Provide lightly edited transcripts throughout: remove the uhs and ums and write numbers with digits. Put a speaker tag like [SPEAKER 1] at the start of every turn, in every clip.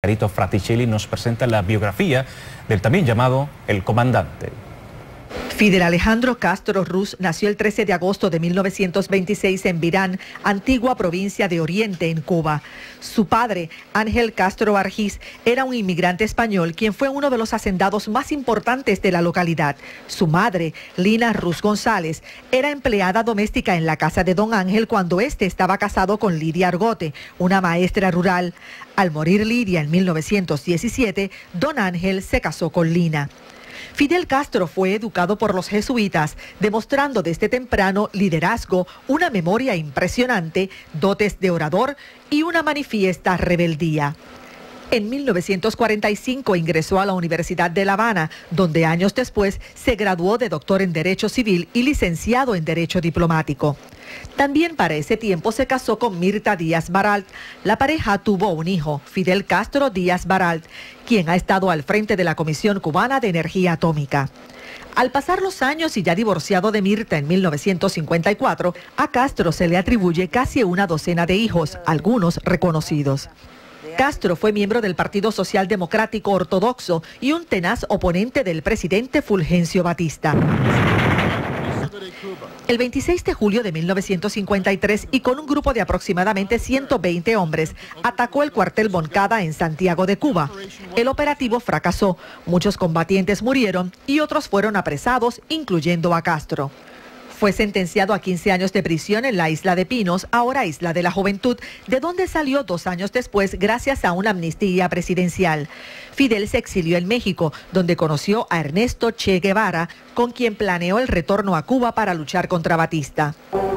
[SPEAKER 1] Margarito Fraticelli nos presenta la biografía del también llamado El Comandante.
[SPEAKER 2] Fidel Alejandro Castro Ruz nació el 13 de agosto de 1926 en Virán, antigua provincia de Oriente, en Cuba. Su padre, Ángel Castro Argiz, era un inmigrante español quien fue uno de los hacendados más importantes de la localidad. Su madre, Lina Ruz González, era empleada doméstica en la casa de don Ángel cuando éste estaba casado con Lidia Argote, una maestra rural. Al morir Lidia en 1917, don Ángel se casó con Lina. Fidel Castro fue educado por los jesuitas, demostrando desde temprano liderazgo, una memoria impresionante, dotes de orador y una manifiesta rebeldía. En 1945 ingresó a la Universidad de La Habana, donde años después se graduó de doctor en Derecho Civil y licenciado en Derecho Diplomático. También para ese tiempo se casó con Mirta Díaz Baralt. La pareja tuvo un hijo, Fidel Castro Díaz Baralt, quien ha estado al frente de la Comisión Cubana de Energía Atómica. Al pasar los años y ya divorciado de Mirta en 1954, a Castro se le atribuye casi una docena de hijos, algunos reconocidos. Castro fue miembro del Partido Social Democrático Ortodoxo y un tenaz oponente del presidente Fulgencio Batista. El 26 de julio de 1953, y con un grupo de aproximadamente 120 hombres, atacó el cuartel Moncada en Santiago de Cuba. El operativo fracasó, muchos combatientes murieron y otros fueron apresados, incluyendo a Castro. Fue sentenciado a 15 años de prisión en la Isla de Pinos, ahora Isla de la Juventud, de donde salió 2 años después gracias a una amnistía presidencial. Fidel se exilió en México, donde conoció a Ernesto Che Guevara, con quien planeó el retorno a Cuba para luchar contra Batista.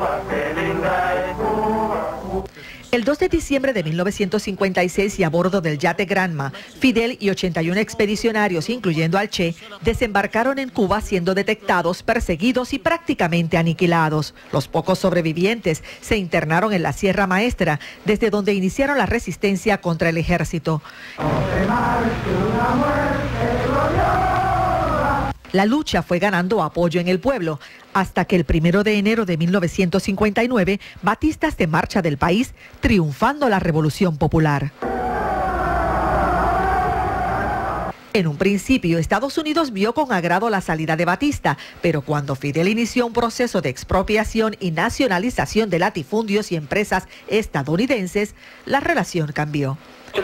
[SPEAKER 2] El 2 de diciembre de 1956 y a bordo del yate Granma, Fidel y 81 expedicionarios, incluyendo al Che, desembarcaron en Cuba siendo detectados, perseguidos y prácticamente aniquilados. Los pocos sobrevivientes se internaron en la Sierra Maestra, desde donde iniciaron la resistencia contra el ejército. La lucha fue ganando apoyo en el pueblo, hasta que el 1 de enero de 1959, Batista se marcha del país, triunfando la Revolución Popular. En un principio, Estados Unidos vio con agrado la salida de Batista, pero cuando Fidel inició un proceso de expropiación y nacionalización de latifundios y empresas estadounidenses, la relación cambió.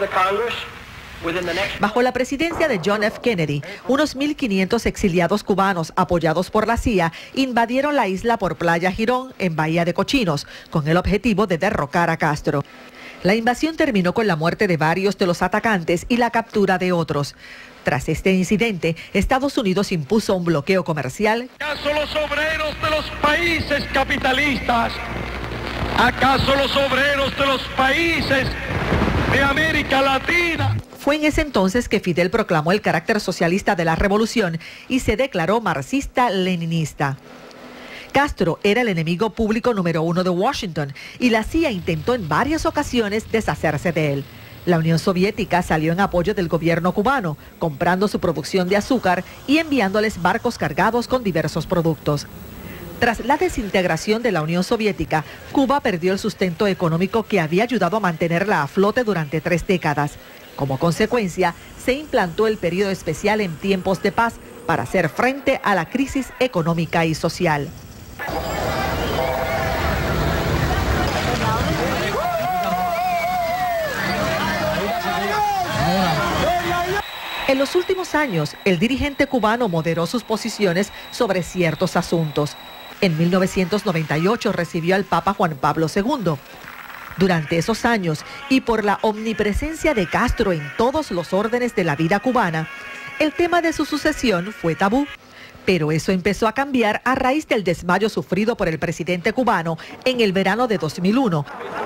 [SPEAKER 2] Bajo la presidencia de John F. Kennedy, unos 1.500 exiliados cubanos apoyados por la CIA invadieron la isla por Playa Girón, en Bahía de Cochinos, con el objetivo de derrocar a Castro. La invasión terminó con la muerte de varios de los atacantes y la captura de otros. Tras este incidente, Estados Unidos impuso un bloqueo comercial.
[SPEAKER 3] ¿Acaso los obreros de los países capitalistas? ¿Acaso los obreros de los países de América Latina?
[SPEAKER 2] Fue en ese entonces que Fidel proclamó el carácter socialista de la revolución y se declaró marxista-leninista. Castro era el enemigo público número 1 de Washington y la CIA intentó en varias ocasiones deshacerse de él. La Unión Soviética salió en apoyo del gobierno cubano, comprando su producción de azúcar y enviándoles barcos cargados con diversos productos. Tras la desintegración de la Unión Soviética, Cuba perdió el sustento económico que había ayudado a mantenerla a flote durante 3 décadas. Como consecuencia, se implantó el periodo especial en tiempos de paz para hacer frente a la crisis económica y social. En los últimos años, el dirigente cubano moderó sus posiciones sobre ciertos asuntos. En 1998 recibió al Papa Juan Pablo II. Durante esos años, y por la omnipresencia de Castro en todos los órdenes de la vida cubana, el tema de su sucesión fue tabú. Pero eso empezó a cambiar a raíz del desmayo sufrido por el presidente cubano en el verano de 2001.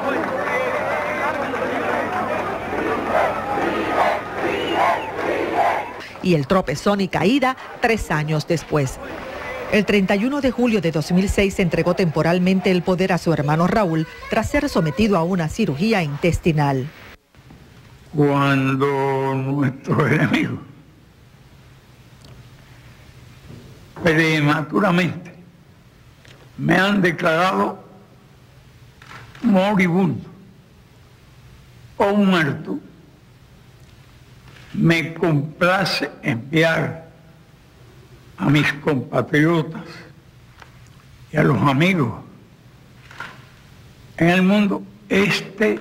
[SPEAKER 2] Y el tropezón y caída 3 años después. El 31 de julio de 2006 entregó temporalmente el poder a su hermano Raúl tras ser sometido a una cirugía intestinal.
[SPEAKER 4] Cuando nuestros enemigos prematuramente me han declarado moribundo o muerto, me complace enviar a mis compatriotas y a los amigos en el mundo este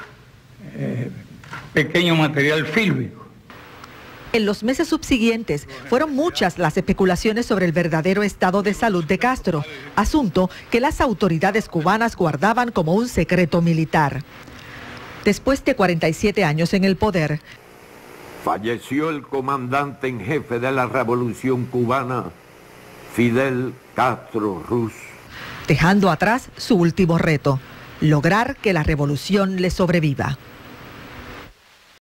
[SPEAKER 4] pequeño material fílmico.
[SPEAKER 2] En los meses subsiguientes fueron muchas las especulaciones sobre el verdadero estado de salud de Castro, asunto que las autoridades cubanas guardaban como un secreto militar. Después de 47 años en el poder,
[SPEAKER 5] falleció el comandante en jefe de la Revolución Cubana, Fidel Castro Ruz,
[SPEAKER 2] dejando atrás su último reto: lograr que la revolución le sobreviva.